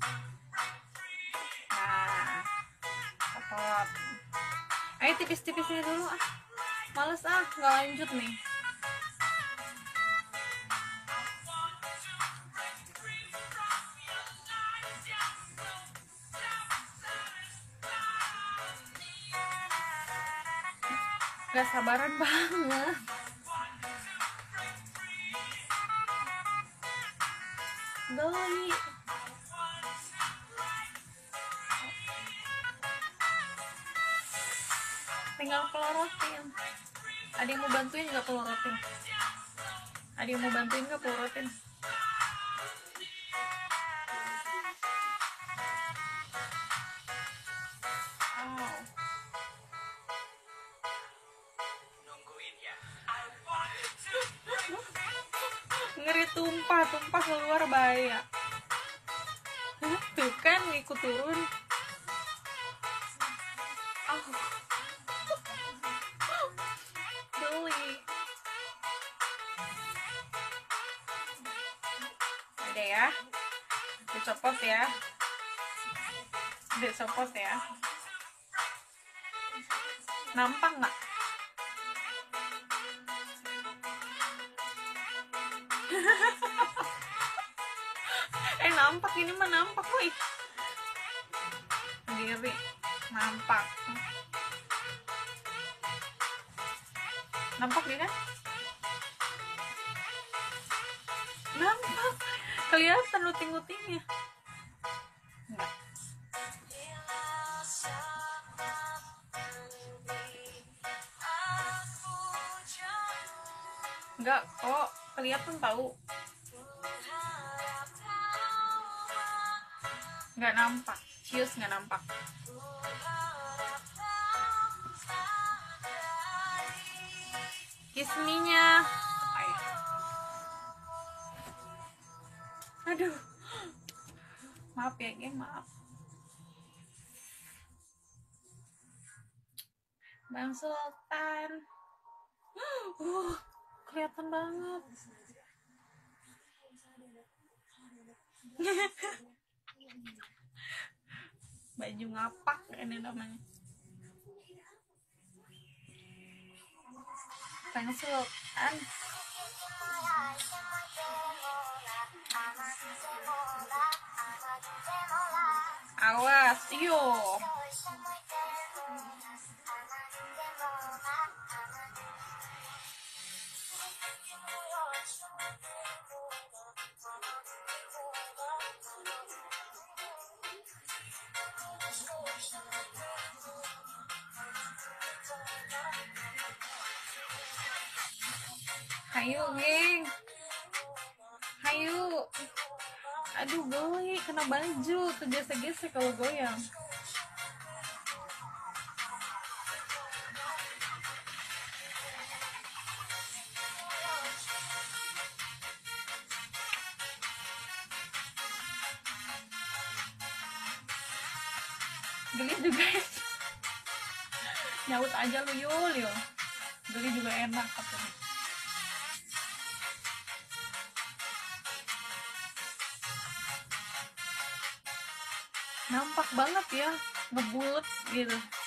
Nah, potong. Ayo tipis-tipis ini dulu ah. Males ah, nggak lanjut nih. Gak sabaran banget. Doi. Tinggal pelorotin. Ada yang mau bantuin nggak pelorotin? Ada yang mau bantuin nggak pelorotin? Oh. Ngeri tumpah keluar bahaya. Tuh kan ngikut turun. Oh. Geli. Udah ya. Dicopot ya. Dicopot ya. Nampak nggak? Nampak, ini mah nampak woi. Sendiri nampak. Nampak dia kan? Nampak. Kelihatan luting-lutingnya. Enggak. Enggak kok, kelihatan tahu. Nggak nampak, cius nggak nampak. Kisminya, aduh, maaf ya geng, maaf. Bang Sultan, kelihatan banget. Baju ngapak ini namanya. Bang Sultan. Awas, yo. Hayu geng, hayu. Aduh geli, kena baju, kegesek-gesek kalau goyang. Geli juga nyaut aja lu Yul. Geli juga enak katanya. Nampak banget ya, ngebulet gitu.